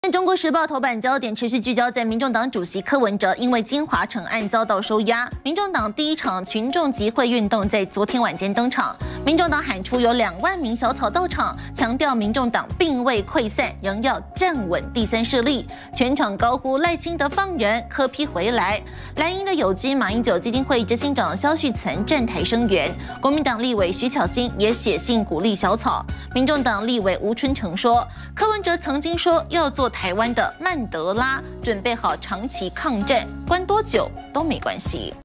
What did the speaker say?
中国时报头版焦点持续聚焦在民众党主席柯文哲因为金华城案遭到收押，民众党第一场群众集会运动在昨天晚间登场。民众党喊出有2万名小草到场，强调民众党并未溃散，仍要站稳第三势力。全场高呼赖清德放人，柯批回来。蓝营的友军马英九基金会执行长萧旭岑站台声援，国民党立委徐巧芯也写信鼓励小草。民众党立委吴春成说，柯文哲曾经说要做台湾的曼德拉，准备好长期抗战，关多久都没关系。